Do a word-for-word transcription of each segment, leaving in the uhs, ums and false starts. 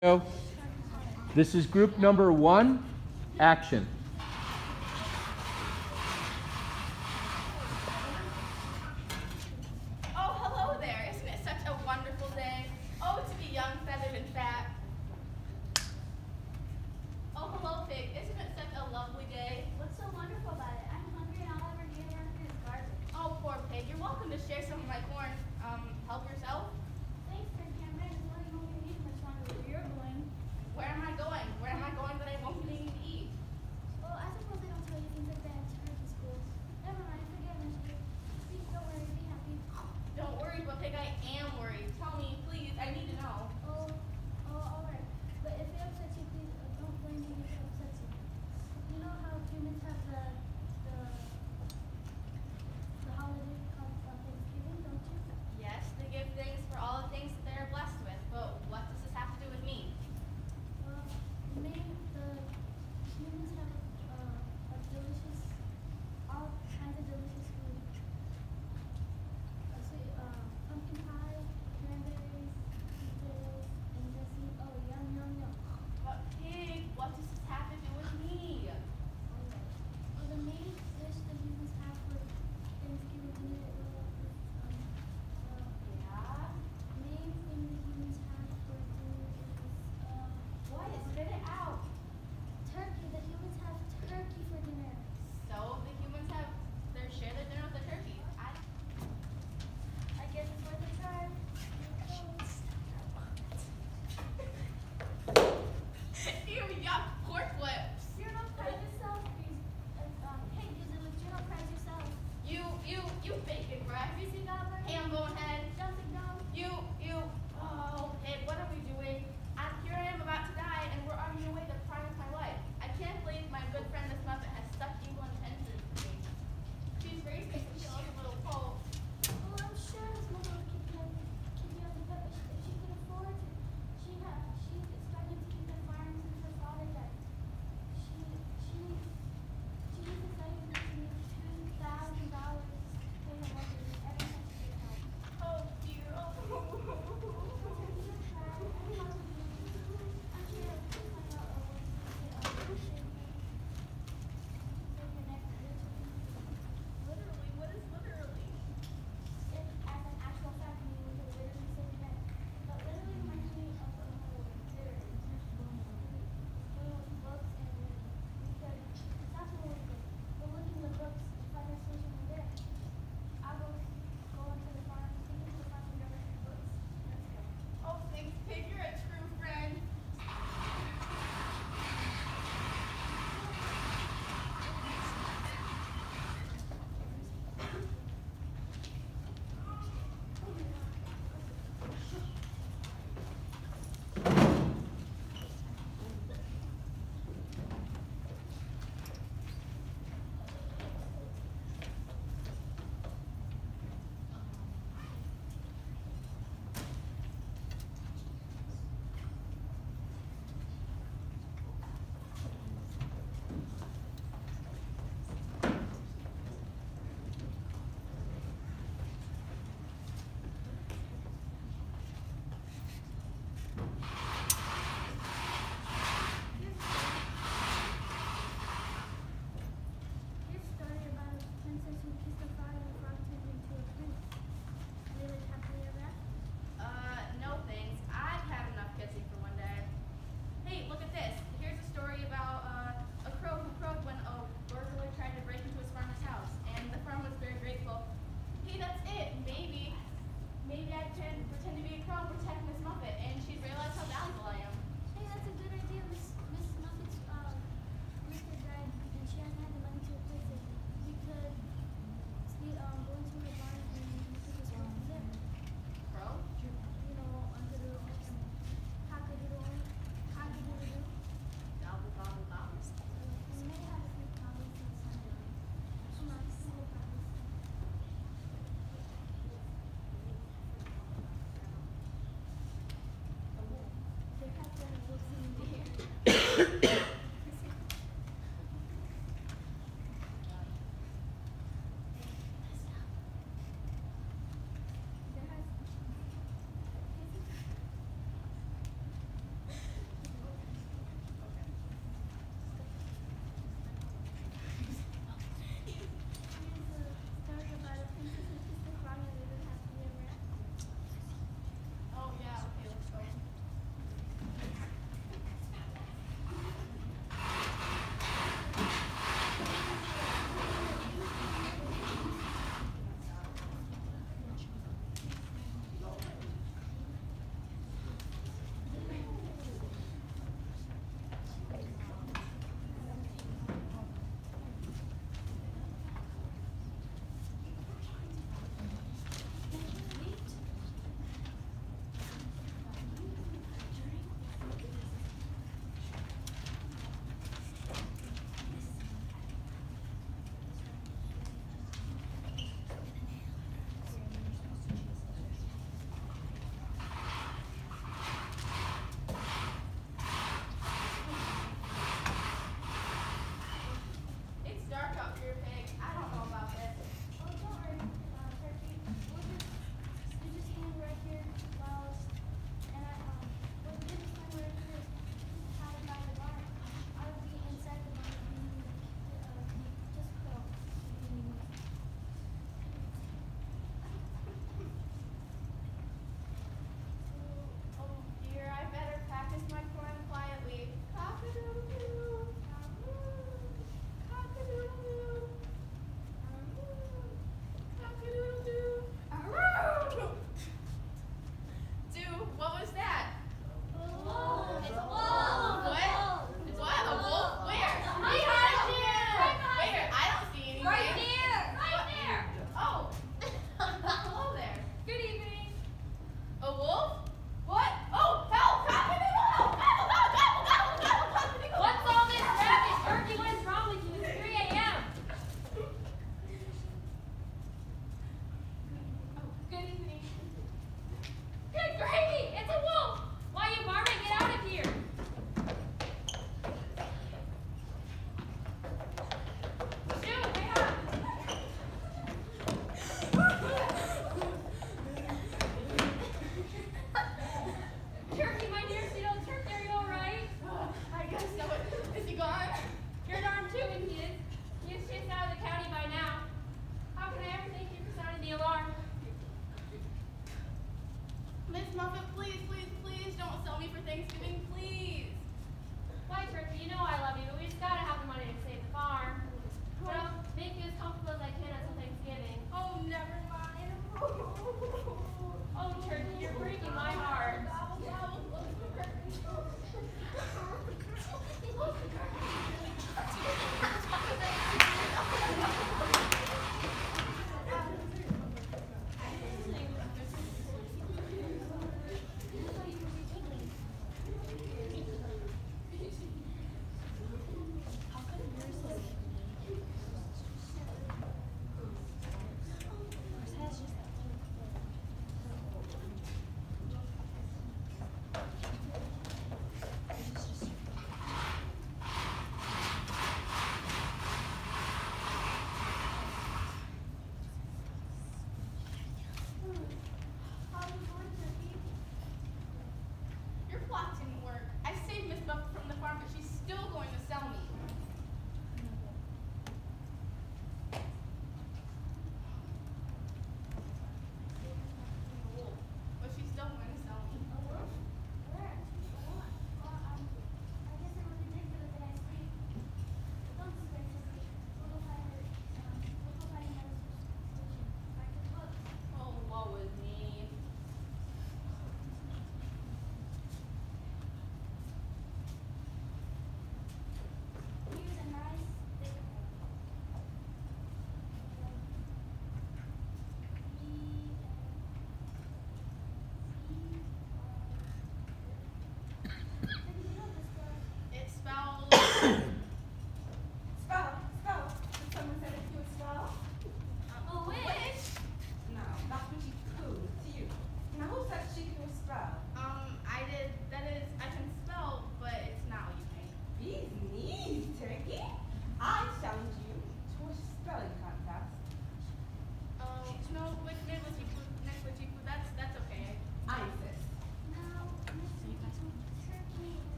Go. This is group number one, action. Oh, hello there. Isn't it such a wonderful day? Oh, to be young, feathered, and fat. Oh, hello, pig. Isn't it such a lovely day? What's so wonderful about it? I'm hungry and all I ever get around here is garbage. Oh, poor pig. You're welcome to share some of my corn. Um, help yourself? Thanks, Fred Cameron. It's not even going to eat much longer where you're going. Where am I going? Where am I going that I won't be needing to eat? Well, I suppose they don't tell you things like that in turkey schools. Never mind, forget it, Mister Please don't worry, be happy. Don't worry, but pig, I am worried. Tell me, please. I need to know. Oh, oh, all right. But if it upsets you, please uh, don't blame me if it upsets you. You know how humans have the the the holiday called uh, Thanksgiving, don't you? Yes, they give thanks for all the things that they're blessed with, but what does this have to do with me? Well, maybe the humans have uh, a delicious, all kinds of delicious food. Uh, sweet, uh, pumpkin pie, cranberries, sweet potatoes, and just eat. Oh, yum, yum, yum. But pig, what does this have to do with me? Okay. Well, the main dish the humans have for Thanksgiving dinner is um, uh, Yeah? main thing the humans have for dinner is uh, What? Spit it out. turkey. The humans have turkey for dinner. So the humans have their share their dinner with the turkey. I I guess it's worth a try. Ew, yuck, pork lips. You're not proud of yourself. Uh, um, hey, Gizzard, you're not proud of yourself. You, you, you bacon breath. Greasy gobbler. Ham bone head. Jumping dog. You, you, oh, pig, what are we doing? I, here I am about to die, and we're arguing away the prime of my life. I can't believe my good friend Miss Muffet has such evil intentions for me. She's raised me since she was a little colt. Well, I'm sure his mother would keep you, keep you as a pet if she could afford to. She ha she's expected to keep the farm since her father died. She she she is excited to make two thousand dollars to pay her mother every time she gets home. Oh dear, oh. So you don't cry. I'm proud of you. I'm sure you'll find out a way to get a shave. Break your neck, literally. Literally, what is literally? If, as an actual fact, you would literally say that. But literally reminds me of the whole literary. Going with books and reading. Because it's not so really good. But looking at the books and find a solution from there. I'll go go into the farm, take it to the farm and grab the books. Let's go. Oh, thanks, pig, you're a true friend. Here's a story about a princess who kissed her father and the frog turned into a prince. They lived happily ever after. Uh, no thanks. I've had enough kissing for one day. Hey, look at this. Here's a story about uh, a crow who crowed when a burglar tried to break into his farmer's house, and the farmer was very grateful. Hey, that's it. Maybe, maybe I can pretend to be a crow and protect Miss Muffet, and she'd realize how valuable I am. Hey, that's a good idea. Miss Miss Muffet's uh, mister died and she hasn't had the money to replace it. We could see, um, go into her barn and pick his from there. Crow? You know, under the um, cock-a-doodle, cock-a-doodle-doo. Gobble, gobble, gobble. We may have a few problems in Sunday. Come on, single problems. There have been books in the air. There has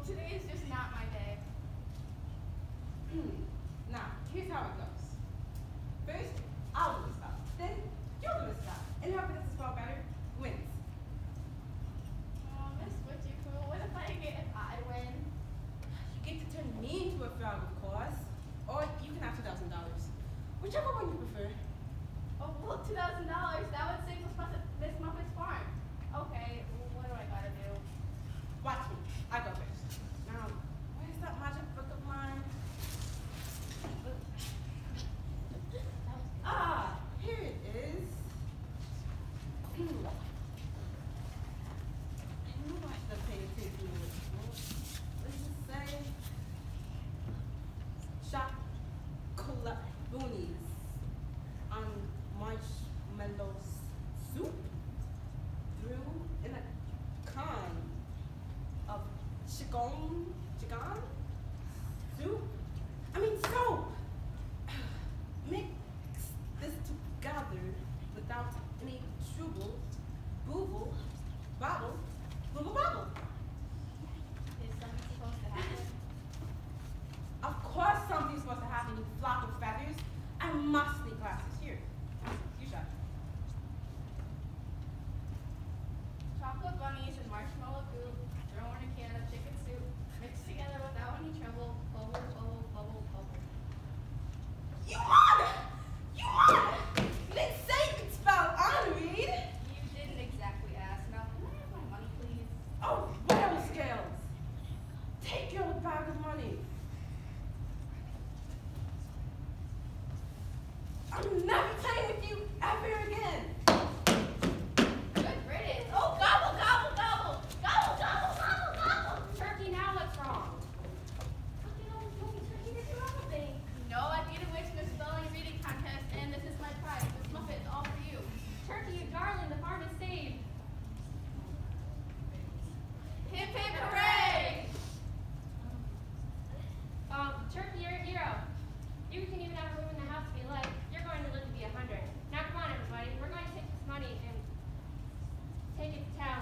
today is just not my day. Now, here's how it goes. First, I'll do the spell. Then, you'll do the spell. And whoever does the spell better wins. Oh, Miss Witchy-Poo, what if I get if I win? You get to turn me into a frog, of course. Or you can have two thousand dollars. Whichever one you prefer. Oh, well, two thousand dollars. That would save Miss Muppet, Miss Muppet's farm. Okay, well, what do I gotta do? Watch me. I go first. Now, where's that magic book of mine? Ah, here it is. I knew I should have paid attention to it. Let's just say chocolate on marshmallow soup through in a kind of chicken, chicken soup. I mean soap. Mix this together without any trouble. Booble, bobble, booble bobble. Is something supposed to happen? Of course something's supposed to happen, you flock of feathers. I must sneak glasses. Here, you shot. Chocolate bunnies and marshmallow goop thrown in a can of chicken soup, mixed together without any trouble. Bubble, bubble, bubble, bubble. You won! You won! You didn't say you could spell unread. You didn't exactly ask. Now, can I have my money, please? Oh, whale scales. Take your bag of money. I'm never playing with you ever again. Good riddance. Oh, gobble, gobble, gobble. Gobble, gobble, gobble, gobble. Turkey, now what's wrong? Turkey, no, no, Turkey, did you have a thing? No, I beat a witch in a spelling and reading contest, and this is my prize. This Muppet is all for you. Turkey, you darling, the farm is saved. Hip, hip, hooray! Um, Turkey, you're a hero. You can even have a room in the house if you like. You're going to live to be a hundred. Now come on, everybody. We're going to take this money and take it to town.